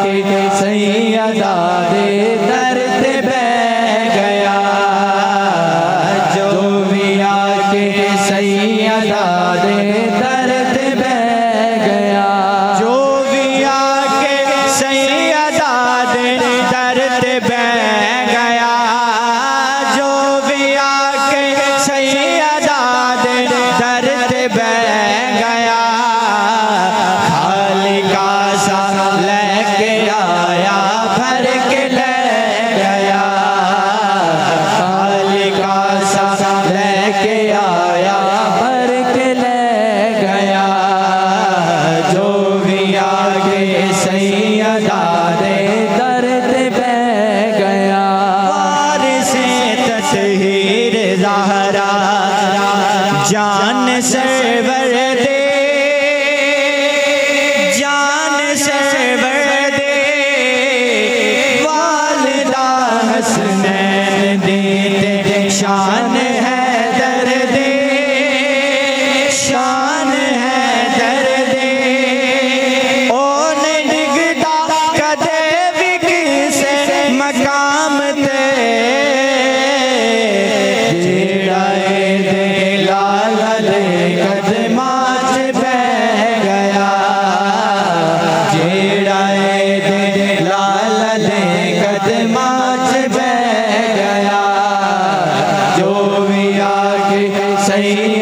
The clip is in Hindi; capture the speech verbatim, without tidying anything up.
आके सैयदा दे दर ते बैठ गया, जो भी आके सैयदा दे दर ते बैठ गया, जो भी आके सैयदा दे दर ते बैठ गया, जो भी आके सैयदा दे दर ते बैठ गया, खाली का सा लेके आया भर के ले गया, खाली का सा लेके आया भर के ले गया, जो भी आगे सैयदा दे दर ते बैठ गया, वारिसे तत्हीर ज़हरा जान सरवर दे, जान सरवर दे, वालिदा हसनैन दे शान है दर्द, शान है दर्द, ओ नहीं डिगदा कदे भी किसे मकाम ते, जेड़ा दे लाला दे कदमां च बह गया, जेड़ा दे लाला दे कदमां च बह गया, जो भी आके सही